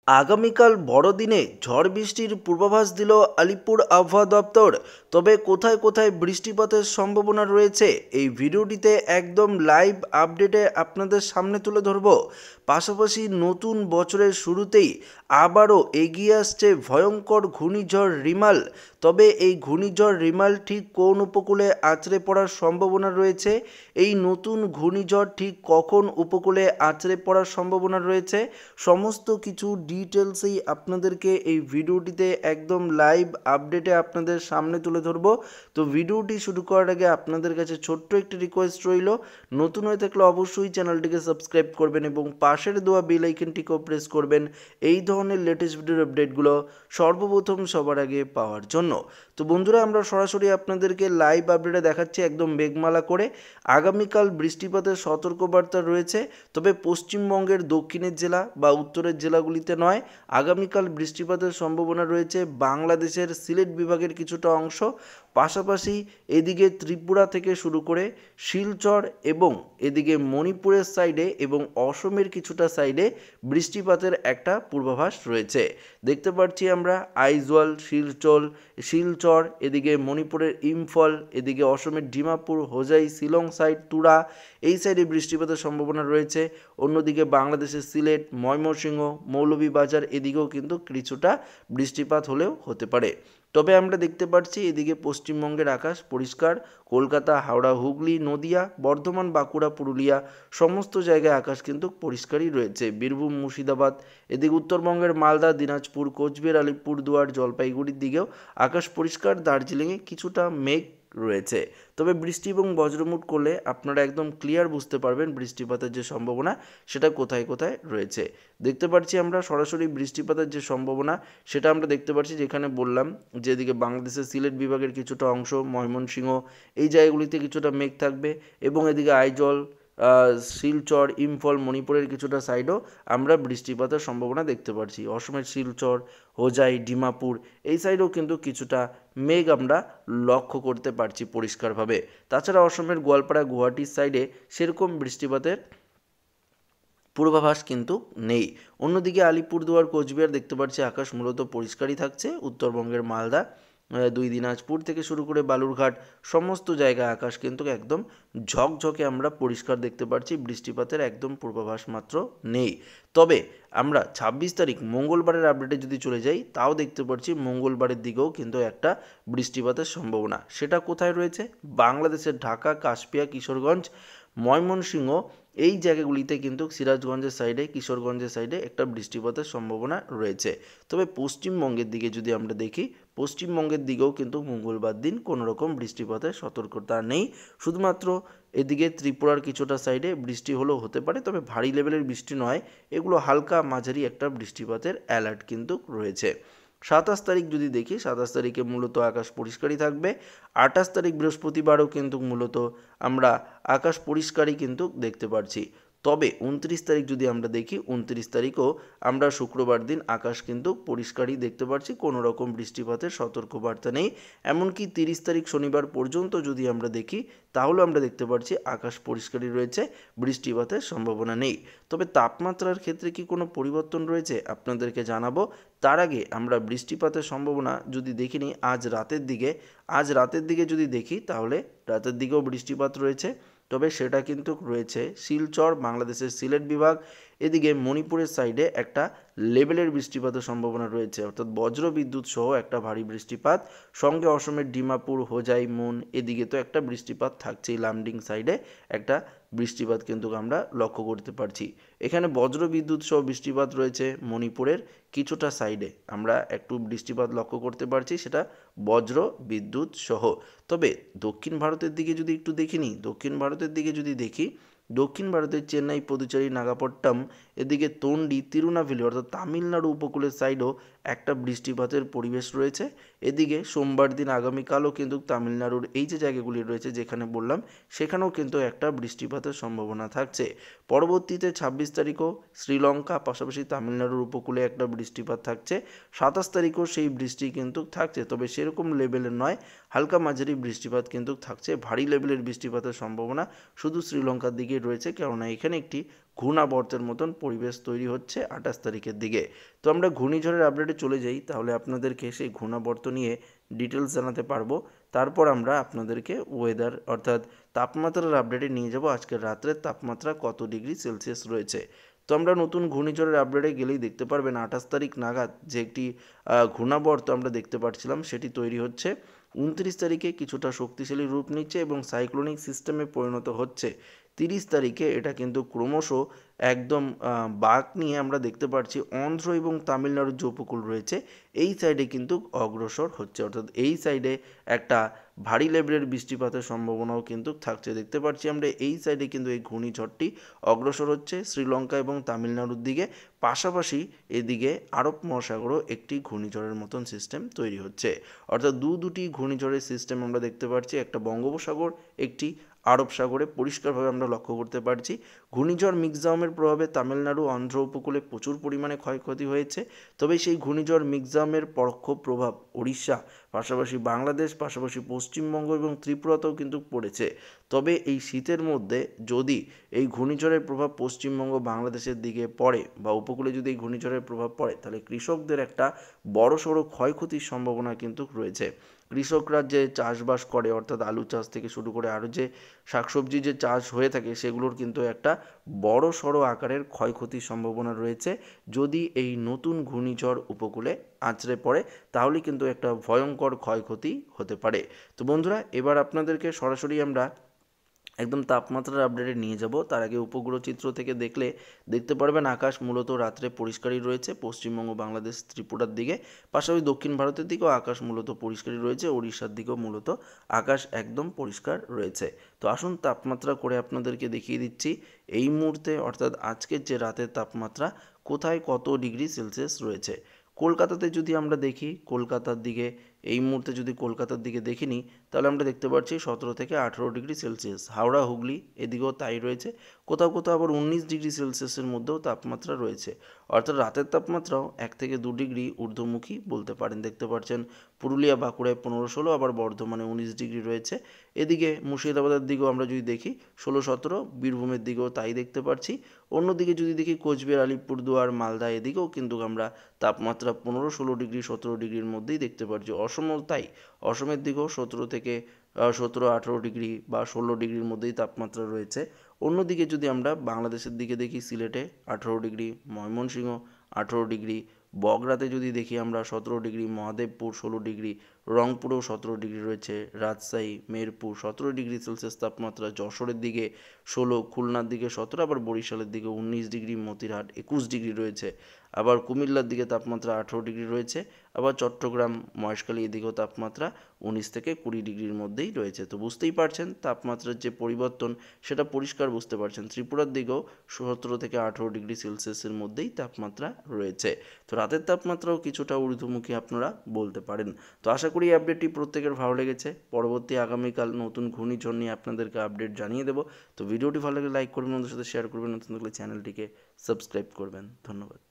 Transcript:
আগামীকাল বড়দিনে ঝড় বৃষ্টির পূর্বাভাস দিল আলিপুর আবহাওয়া দপ্তর। তবে কোথায় কোথায় বৃষ্টিপাতের সম্ভাবনা রয়েছে এই ভিডিওটিতে একদম লাইভ আপডেটে আপনাদের সামনে তুলে ধরব। পাশাপাশি নতুন বছরের শুরুতেই আবারও এগিয়ে আসছে ভয়ঙ্কর ঘূর্ণিঝড় রিমাল। তবে এই ঘূর্ণিঝড় রিমাল ঠিক কোন উপকূলে আছড়ে পড়ার সম্ভাবনা রয়েছে, এই নতুন ঘূর্ণিঝড় ঠিক কখন উপকূলে আছড়ে পড়ার সম্ভাবনা রয়েছে, সমস্ত কিছু ডিটেলসেই আপনাদেরকে এই ভিডিওটিতে একদম লাইভ আপডেটে আপনাদের সামনে তুলে ধরবো। তো ভিডিওটি শুরু করার আগে আপনাদের কাছে ছোট্ট একটি রিকোয়েস্ট রইল, নতুন হয়ে থাকলে অবশ্যই চ্যানেলটিকে সাবস্ক্রাইব করবেন এবং পাশের দেওয়া বেল আইকনটিকেও প্রেস করবেন এই ধরনের লেটেস্ট ভিডিওর আপডেটগুলো সর্বপ্রথম সবার আগে পাওয়ার জন্য। তো বন্ধুরা, আমরা সরাসরি আপনাদেরকে লাইভ আপডেটে দেখাচ্ছি একদম মেঘমালা করে। আগামীকাল বৃষ্টিপাতের সতর্কবার্তা রয়েছে, তবে পশ্চিমবঙ্গের দক্ষিণের জেলা বা উত্তরের জেলাগুলিতে নয়। আগামীকাল বৃষ্টিপাতের সম্ভাবনা রয়েছে বাংলাদেশের সিলেট বিভাগের কিছুটা অংশ, পাশাপাশি এদিকে ত্রিপুরা থেকে শুরু করে শিলচর এবং এদিকে মণিপুরের সাইডে এবং অসমের কিছুটা সাইডে বৃষ্টিপাতের একটা পূর্বাভাস রয়েছে। দেখতে পাচ্ছি আমরা আইজওয়াল, শিলচর, এদিকে মণিপুরের ইম্ফল, এদিকে অসমের ডিমাপুর, হোজাই, শিলং সাইড, তুরা, এই সাইডে বৃষ্টিপাতের সম্ভাবনা রয়েছে। অন্যদিকে বাংলাদেশের সিলেট, ময়মনসিংহ, মৌলভীবাজার এদিকেও কিন্তু কিছুটা বৃষ্টিপাত হলেও হতে পারে। তবে আমরা দেখতে পাচ্ছি এদিকে পশ্চিমবঙ্গের আকাশ পরিষ্কার। কলকাতা, হাওড়া, হুগলি, নদিয়া, বর্ধমান, বাঁকুড়া, পুরুলিয়া সমস্ত জায়গায় আকাশ কিন্তু পরিষ্কারই রয়েছে। বীরভূম, মুর্শিদাবাদ, এদিকে উত্তরবঙ্গের মালদা, দিনাজপুর, কোচবিহার, আলিপুরদুয়ার, জলপাইগুড়ির দিকেও আকাশ পরিষ্কার। দার্জিলিংয়ে কিছুটা মেঘ রয়েছে। তবে বৃষ্টি এবং বজ্রমুট করলে আপনারা একদম ক্লিয়ার বুঝতে পারবেন বৃষ্টিপাতের যে সম্ভাবনা সেটা কোথায় কোথায় রয়েছে। দেখতে পাচ্ছি আমরা সরাসরি বৃষ্টিপাতের যে সম্ভাবনা সেটা আমরা দেখতে পাচ্ছি, যেখানে বললাম যে এদিকে বাংলাদেশের সিলেট বিভাগের কিছুটা অংশ, ময়মনসিংহ, এই জায়গাগুলিতে কিছুটা মেঘ থাকবে এবং এদিকে আইজল, শিলচর, ইম্ফল, মণিপুরের কিছুটা সাইডও আমরা বৃষ্টিপাতের সম্ভাবনা দেখতে পাচ্ছি। অসমের শিলচর, হোজাই, ডিমাপুর এই সাইডেও কিন্তু কিছুটা মেঘ আমরা লক্ষ্য করতে পারছি পরিষ্কারভাবে। তাছাড়া অসমের গোয়ালপাড়া, গুয়াহাটির সাইডে সেরকম বৃষ্টিপাতের পূর্বাভাস কিন্তু নেই। অন্যদিকে আলিপুরদুয়ার, কোচবিহার দেখতে পাচ্ছি আকাশ মূলত পরিষ্কারই থাকছে। উত্তরবঙ্গের মালদা, দুই দিনাজপুর থেকে শুরু করে বালুরঘাট সমস্ত জায়গায় আকাশ কিন্তু একদম ঝকঝকে আমরা পরিষ্কার দেখতে পাচ্ছি, বৃষ্টিপাতের একদম পূর্বাভাস মাত্র নেই। তবে আমরা ২৬ তারিখ মঙ্গলবারের আপডেটে যদি চলে যাই, তাও দেখতে পাচ্ছি মঙ্গলবারের দিকেও কিন্তু একটা বৃষ্টিপাতের সম্ভাবনা। সেটা কোথায় রয়েছে? বাংলাদেশের ঢাকা, কাশপিয়া, কিশোরগঞ্জ, ময়মনসিংহ এই জায়গাগুলিতে কিন্তু সিরাজগঞ্জের সাইডে, কিশোরগঞ্জের সাইডে একটা বৃষ্টিপাতের সম্ভাবনা রয়েছে। তবে পশ্চিমবঙ্গের দিকে যদি আমরা দেখি, পশ্চিমবঙ্গের দিকেও কিন্তু মঙ্গলবার দিন কোনো রকম বৃষ্টিপাতের সতর্কতা নেই। শুধুমাত্র এদিকে ত্রিপুরার কিছুটা সাইডে বৃষ্টি হলেও হতে পারে, তবে ভারী লেভেলের বৃষ্টি নয়, এগুলো হালকা মাঝারি একটা বৃষ্টিপাতের অ্যালার্ট কিন্তু রয়েছে। ২৭ তারিখ যদি দেখি, ২৭ তারিখে মূলত আকাশ পরিষ্কারই থাকবে। ২৮ তারিখ বৃহস্পতিবারও কিন্তু মূলত আমরা আকাশ পরিষ্কারই কিন্তু দেখতে পাচ্ছি। তবে ২৯ তারিখ যদি আমরা দেখি, ২৯ তারিখও আমরা শুক্রবার দিন আকাশ কিন্তু পরিষ্কারই দেখতে পাচ্ছি, কোনো রকম বৃষ্টিপাতের সতর্কবার্তা নেই। এমনকি ৩০ তারিখ শনিবার পর্যন্ত যদি আমরা দেখি, তাহলে আমরা দেখতে পাচ্ছি আকাশ পরিষ্কারই রয়েছে, বৃষ্টিপাতের সম্ভাবনা নেই। তবে তাপমাত্রার ক্ষেত্রে কি কোনো পরিবর্তন রয়েছে আপনাদেরকে জানাবো। তার আগে আমরা বৃষ্টিপাতের সম্ভাবনা যদি দেখি নিই আজ রাতের দিকে যদি দেখি, তাহলে রাতের দিকেও বৃষ্টিপাত রয়েছে। তবে সেটা কিন্তু রয়েছে শিলচর, বাংলাদেশের সিলেট বিভাগ, এদিকে মণিপুরের সাইডে একটা লেভেলের বৃষ্টিপাতের সম্ভাবনা রয়েছে, অর্থাৎ বজ্র বিদ্যুৎ সহ একটা ভারী বৃষ্টিপাত। সঙ্গে অসমের ডিমাপুর, হোজাই, মুন এদিকে তো একটা বৃষ্টিপাত থাকছেই। লামডিং সাইডে একটা বৃষ্টিপাত কিন্তু আমরা লক্ষ্য করতে পারছি। এখানে বজ্র বিদ্যুৎ সহ বৃষ্টিপাত রয়েছে। মণিপুরের কিছুটা সাইডে আমরা একটু বৃষ্টিপাত লক্ষ্য করতে পারছি, সেটা বজ্র বিদ্যুৎ সহ। তবে দক্ষিণ ভারতের দিকে যদি একটু দেখে নিই, দক্ষিণ ভারতের চেন্নাই, পদুচেরি, নাগাপট্টম, এদিকে তন্ডি, তিরুনাভেলি অর্থাৎ তামিলনাড়ু উপকূলের সাইডেও একটা বৃষ্টিপাতের পরিবেশ রয়েছে। এদিকে সোমবার দিন আগামীকালও কিন্তু তামিলনাড়ুর এই যে জায়গাগুলি রয়েছে যেখানে বললাম, সেখানেও কিন্তু একটা বৃষ্টিপাতের সম্ভাবনা থাকছে। পরবর্তীতে ২৬ তারিখও শ্রীলঙ্কা, পাশাপাশি তামিলনাড়ুর উপকূলে একটা বৃষ্টিপাত থাকছে। ২৭ তারিখও সেই বৃষ্টি কিন্তু থাকছে, তবে সেরকম লেভেলের নয়, হালকা মাঝারি বৃষ্টিপাত কিন্তু থাকছে। ভারী লেভেলের বৃষ্টিপাতের সম্ভাবনা শুধু শ্রীলঙ্কার দিকে রয়েছে, কেননা এখানে একটি ঘূর্ণাবর্তের মতন পরিবেশ তৈরি হচ্ছে 28 তারিখের দিকে। তো আমরা ঘূর্ণিঝড়ের আপডেটে চলে যাই, তাহলে আপনাদেরকে সেই ঘূর্ণাবর্ত নিয়ে ডিটেলস জানাতে পারবো। তারপর আমরা আপনাদেরকে ওয়েদার অর্থাৎ তাপমাত্রার আপডেটে নিয়ে যাব, আজকের রাত্রের তাপমাত্রা কত ডিগ্রি সেলসিয়াস রয়েছে। তো আমরা নতুন ঘূর্ণিঝড়ের আপডেটে গেলেই দেখতে পারবেন 28 তারিখ নাগাদ যে একটি ঘূর্ণাবর্ত আমরা দেখতে পাচ্ছিলাম সেটি তৈরি হচ্ছে। 29 তারিখে কিছুটা শক্তিশালী রূপ নিচ্ছে এবং সাইক্লোনিক সিস্টেমে পরিণত হচ্ছে। 30 তারিখে এটা কিন্তু ক্রমশ একদম বাঁক নিয়ে আমরা দেখতে পাচ্ছি অন্ধ্র এবং তামিলনাড়ুর যে উপকূল রয়েছে এই সাইডে কিন্তু অগ্রসর হচ্ছে, অর্থাৎ এই সাইডে একটা ভারী লেভেলের বৃষ্টিপাতের সম্ভাবনাও কিন্তু থাকছে। দেখতে পাচ্ছি আমরা এই সাইডে কিন্তু এই ঘূর্ণিঝড়টি অগ্রসর হচ্ছে শ্রীলঙ্কা এবং তামিলনাড়ুর দিকে, পাশাপাশি এদিকে আরব মহাসাগরও একটি ঘূর্ণিঝড়ের মতন সিস্টেম তৈরি হচ্ছে। অর্থাৎ দুটি ঘূর্ণিঝড়ের সিস্টেম আমরা দেখতে পাচ্ছি, একটা বঙ্গোপসাগর, একটি আরব সাগরে পরিষ্কারভাবে আমরা লক্ষ্য করতে পারছি। ঘূর্ণিঝড় মিগজামের প্রভাবে তামিলনাড়ু অন্ধ্র উপকূলে প্রচুর পরিমাণে ক্ষয়ক্ষতি হয়েছে, তবে সেই ঘূর্ণিঝড় মিগজামের পরোক্ষ প্রভাব ওড়িশা, পাশাপাশি বাংলাদেশ, পাশাপাশি পশ্চিমবঙ্গ এবং ত্রিপুরাতেও কিন্তু পড়েছে। তবে এই শীতের মধ্যে যদি এই ঘূর্ণিঝড়ের প্রভাব পশ্চিমবঙ্গ বাংলাদেশের দিকে পড়ে বা উপকূলে যদি এই ঘূর্ণিঝড়ের প্রভাব পড়ে, তাহলে কৃষকদের একটা বড়সড় ক্ষয়ক্ষতির সম্ভাবনা কিন্তু রয়েছে। কৃষকরা যে চাষবাস করে অর্থাৎ আলু চাষ থেকে শুরু করে আরও যে শাকসবজি যে চাষ হয়ে থাকে সেগুলোর কিন্তু একটা বড় সড়ো আকারের ক্ষয়ক্ষতির সম্ভাবনা রয়েছে। যদি এই নতুন ঘূর্ণিঝড় উপকূলে আছড়ে পড়ে তাহলে কিন্তু একটা ভয়ঙ্কর ক্ষয়ক্ষতি হতে পারে। তো বন্ধুরা, এবার আপনাদেরকে সরাসরি আমরা একদম তাপমাত্রার আপডেটে নিয়ে যাব। তার আগে উপগ্রহ চিত্র থেকে দেখতে পারবেন আকাশ মূলত রাত্রে পরিষ্কারই রয়েছে পশ্চিমবঙ্গ, বাংলাদেশ, ত্রিপুরার দিকে, পাশাপাশি দক্ষিণ ভারতের দিকেও আকাশ মূলত পরিষ্কারই রয়েছে, ওড়িশার দিকেও মূলত আকাশ একদম পরিষ্কার রয়েছে। তো আসুন তাপমাত্রা করে আপনাদেরকে দেখিয়ে দিচ্ছি এই মুহূর্তে অর্থাৎ আজকের যে রাতের তাপমাত্রা কোথায় কত ডিগ্রি সেলসিয়াস রয়েছে। কলকাতাতে যদি আমরা দেখি, কলকাতার দিকে এই মুহূর্তে যদি কলকাতার দিকে দেখে নিই তাহলে আমরা দেখতে পাচ্ছি 17 থেকে 18 ডিগ্রি সেলসিয়াস। হাওড়া, হুগলি এদিকেও তাই রয়েছে, কোথাও কোথাও আবার 19 ডিগ্রি সেলসিয়াসের মধ্যেও তাপমাত্রা রয়েছে। অর্থাৎ রাতের তাপমাত্রাও 1 থেকে 2 ডিগ্রি ঊর্ধ্বমুখী বলতে পারেন। দেখতে পাচ্ছেন পুরুলিয়া, বাঁকুড়ায় 15-16, আবার বর্ধমানে 19 ডিগ্রি রয়েছে। এদিকে মুর্শিদাবাদের দিকেও আমরা যদি দেখি 16-17, বীরভূমের দিকেও তাই দেখতে পাচ্ছি। অন্যদিকে যদি দেখি কোচবিহার, আলিপুরদুয়ার, মালদা এদিকেও কিন্তু আমরা তাপমাত্রা 15-16 ডিগ্রি 17 ডিগ্রির মধ্যেই দেখতে পাচ্ছি। অসমও তাই, অসমের দিকেও 17 থেকে 17-18 ডিগ্রি বা 16 ডিগ্রির মধ্যেই তাপমাত্রা রয়েছে। অন্যদিকে যদি আমরা বাংলাদেশের দিকে দেখি, সিলেটে 18 ডিগ্রি, ময়মনসিংহ 18 ডিগ্রি, বগুড়াতে যদি দেখি আমরা 17 ডিগ্রি, মহাদেবপুর 16 ডিগ্রি, রংপুরেও 17 ডিগ্রি রয়েছে, রাজশাহী, মেহেরপুর 17 ডিগ্রি সেলসিয়াস তাপমাত্রা, যশোরের দিকে 16, খুলনার দিকে 17, আবার বরিশালের দিকে 19 ডিগ্রি, মতিরহাট 21 ডিগ্রি রয়েছে, আবার কুমিল্লার দিকে তাপমাত্রা 18 ডিগ্রি রয়েছে, আবার চট্টগ্রাম, মহেশখালী এদিকেও তাপমাত্রা 19 থেকে 20 ডিগ্রির মধ্যেই রয়েছে। তো বুঝতেই পারছেন তাপমাত্রার যে পরিবর্তন সেটা পরিষ্কার বুঝতে পারছেন। ত্রিপুরার দিকেও 17 থেকে 18 ডিগ্রি সেলসিয়াসের মধ্যেই তাপমাত্রা রয়েছে। তো রাতের তাপমাত্রাও কিছুটা ঊর্ধ্বমুখী আপনারা বলতে পারেন। তো আশা করি এই আপডেটটি প্রত্যেকের ভালো লেগেছে। পরবর্তী আগামীকাল নতুন ঘূর্ণিঝড় নিয়ে আপনাদেরকে আপডেট জানিয়ে দেবো। তো ভিডিওটি ভালো লাগলে লাইক করবেন, বন্ধুদের সাথে শেয়ার করবেন, নতুন থাকলে চ্যানেলটিকে সাবস্ক্রাইব করবেন। ধন্যবাদ।